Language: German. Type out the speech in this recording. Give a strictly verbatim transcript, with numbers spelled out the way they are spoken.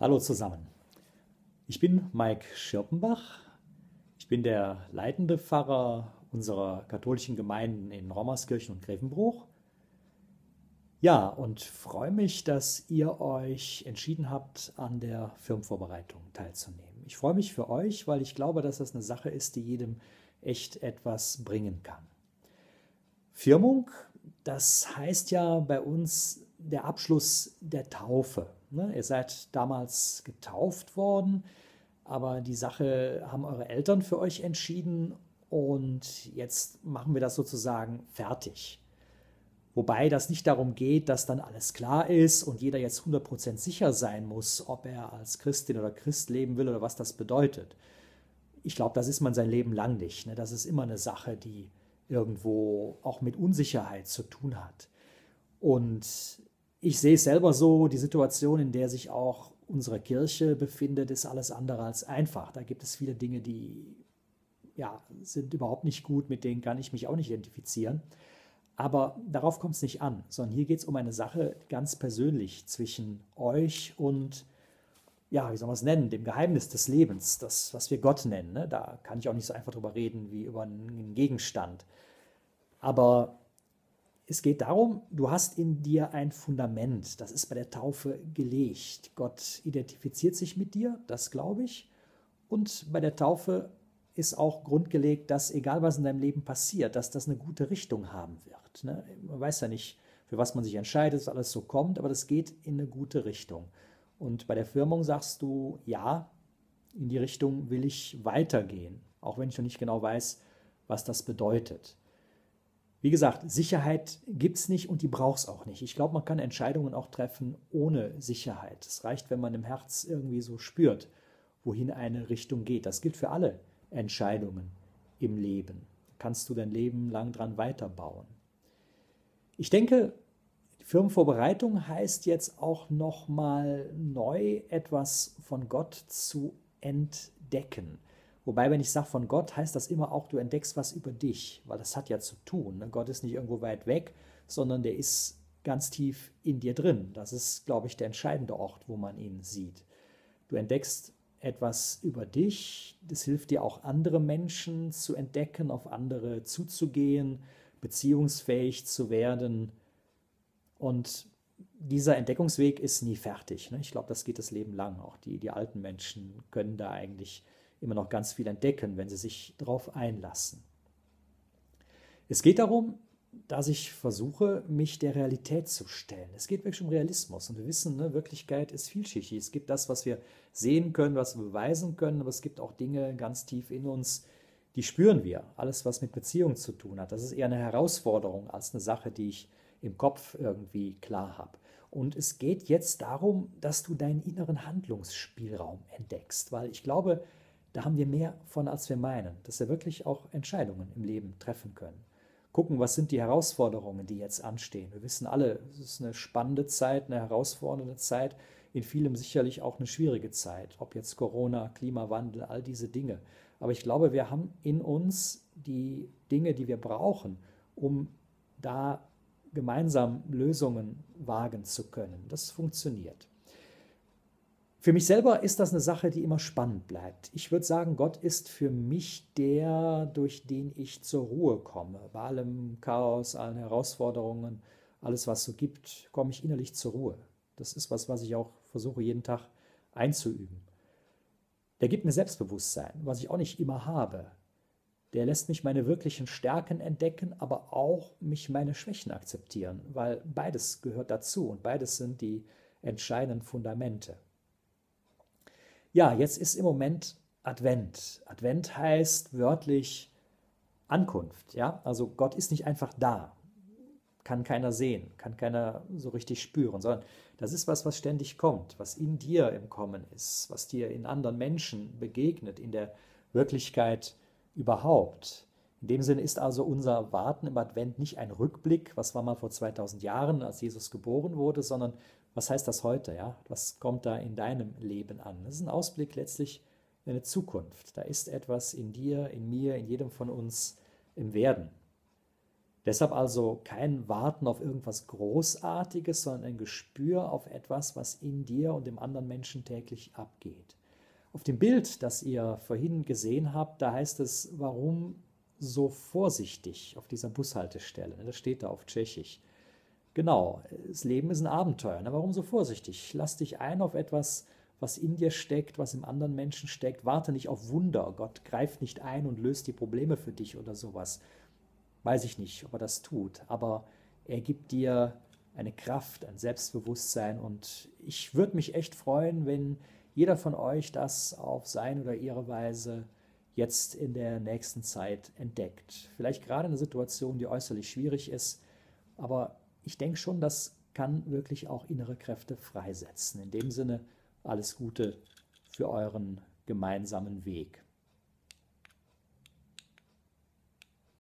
Hallo zusammen. Ich bin Mike Schirpenbach. Ich bin der leitende Pfarrer unserer katholischen Gemeinden in Rommerskirchen und Grevenbruch. Ja, und freue mich, dass ihr euch entschieden habt, an der Firmenvorbereitung teilzunehmen. Ich freue mich für euch, weil ich glaube, dass das eine Sache ist, die jedem echt etwas bringen kann. Firmung, das heißt ja bei uns der Abschluss der Taufe. Ne? Ihr seid damals getauft worden, aber die Sache haben eure Eltern für euch entschieden und jetzt machen wir das sozusagen fertig. Wobei das nicht darum geht, dass dann alles klar ist und jeder jetzt hundert Prozent sicher sein muss, ob er als Christin oder Christ leben will oder was das bedeutet. Ich glaube, das ist man sein Leben lang nicht. Ne? Das ist immer eine Sache, die irgendwo auch mit Unsicherheit zu tun hat. Und ich sehe es selber so, die Situation, in der sich auch unsere Kirche befindet, ist alles andere als einfach. Da gibt es viele Dinge, die ja, sind überhaupt nicht gut, mit denen kann ich mich auch nicht identifizieren. Aber darauf kommt es nicht an, sondern hier geht es um eine Sache ganz persönlich zwischen euch und, ja, wie soll man es nennen, dem Geheimnis des Lebens, das, was wir Gott nennen. Ne? Da kann ich auch nicht so einfach drüber reden wie über einen Gegenstand. Aber es geht darum, du hast in dir ein Fundament, das ist bei der Taufe gelegt. Gott identifiziert sich mit dir, das glaube ich. Und bei der Taufe ist auch grundgelegt, dass egal was in deinem Leben passiert, dass das eine gute Richtung haben wird. Ne? Man weiß ja nicht, für was man sich entscheidet, dass alles so kommt, aber das geht in eine gute Richtung. Und bei der Firmung sagst du, ja, in die Richtung will ich weitergehen, auch wenn ich noch nicht genau weiß, was das bedeutet. Wie gesagt, Sicherheit gibt es nicht und die braucht es auch nicht. Ich glaube, man kann Entscheidungen auch treffen ohne Sicherheit. Es reicht, wenn man im Herz irgendwie so spürt, wohin eine Richtung geht. Das gilt für alle Entscheidungen im Leben. Kannst du dein Leben lang dran weiterbauen. Ich denke, die Firmenvorbereitung heißt jetzt auch nochmal neu etwas von Gott zu entdecken. Wobei, wenn ich sage von Gott, heißt das immer auch, du entdeckst was über dich, weil das hat ja zu tun. Ne? Gott ist nicht irgendwo weit weg, sondern der ist ganz tief in dir drin. Das ist, glaube ich, der entscheidende Ort, wo man ihn sieht. Du entdeckst etwas über dich, das hilft dir auch, andere Menschen zu entdecken, auf andere zuzugehen, beziehungsfähig zu werden. Und dieser Entdeckungsweg ist nie fertig. Ne? Ich glaube, das geht das Leben lang. Auch die, die alten Menschen können da eigentlich immer noch ganz viel entdecken, wenn sie sich darauf einlassen. Es geht darum, dass ich versuche, mich der Realität zu stellen. Es geht wirklich um Realismus. Und wir wissen, ne, Wirklichkeit ist vielschichtig. Es gibt das, was wir sehen können, was wir beweisen können, aber es gibt auch Dinge ganz tief in uns, die spüren wir. Alles, was mit Beziehung zu tun hat. Das ist eher eine Herausforderung als eine Sache, die ich im Kopf irgendwie klar habe. Und es geht jetzt darum, dass du deinen inneren Handlungsspielraum entdeckst, weil ich glaube, da haben wir mehr von, als wir meinen, dass wir wirklich auch Entscheidungen im Leben treffen können. Gucken, was sind die Herausforderungen, die jetzt anstehen. Wir wissen alle, es ist eine spannende Zeit, eine herausfordernde Zeit, in vielem sicherlich auch eine schwierige Zeit, ob jetzt Corona, Klimawandel, all diese Dinge. Aber ich glaube, wir haben in uns die Dinge, die wir brauchen, um da gemeinsam Lösungen wagen zu können. Das funktioniert. Für mich selber ist das eine Sache, die immer spannend bleibt. Ich würde sagen, Gott ist für mich der, durch den ich zur Ruhe komme. Bei allem Chaos, allen Herausforderungen, alles, was es so gibt, komme ich innerlich zur Ruhe. Das ist was, was ich auch versuche, jeden Tag einzuüben. Der gibt mir Selbstbewusstsein, was ich auch nicht immer habe. Der lässt mich meine wirklichen Stärken entdecken, aber auch mich meine Schwächen akzeptieren, weil beides gehört dazu und beides sind die entscheidenden Fundamente. Ja, jetzt ist im Moment Advent. Advent heißt wörtlich Ankunft. Ja? Also Gott ist nicht einfach da, kann keiner sehen, kann keiner so richtig spüren, sondern das ist was, was ständig kommt, was in dir im Kommen ist, was dir in anderen Menschen begegnet, in der Wirklichkeit überhaupt. In dem Sinne ist also unser Warten im Advent nicht ein Rückblick, was war mal vor zweitausend Jahren, als Jesus geboren wurde, sondern was heißt das heute? Ja? Was kommt da in deinem Leben an? Das ist ein Ausblick letztlich in eine Zukunft. Da ist etwas in dir, in mir, in jedem von uns im Werden. Deshalb also kein Warten auf irgendwas Großartiges, sondern ein Gespür auf etwas, was in dir und dem anderen Menschen täglich abgeht. Auf dem Bild, das ihr vorhin gesehen habt, da heißt es, warum so vorsichtig auf dieser Bushaltestelle. Das steht da auf Tschechisch. Genau, das Leben ist ein Abenteuer. Ne? Warum so vorsichtig? Lass dich ein auf etwas, was in dir steckt, was im anderen Menschen steckt. Warte nicht auf Wunder. Gott greift nicht ein und löst die Probleme für dich oder sowas. Weiß ich nicht, ob er das tut, aber er gibt dir eine Kraft, ein Selbstbewusstsein und ich würde mich echt freuen, wenn jeder von euch das auf seine oder ihre Weise jetzt in der nächsten Zeit entdeckt. Vielleicht gerade eine Situation, die äußerlich schwierig ist, aber ich denke schon, das kann wirklich auch innere Kräfte freisetzen. In dem Sinne, alles Gute für euren gemeinsamen Weg.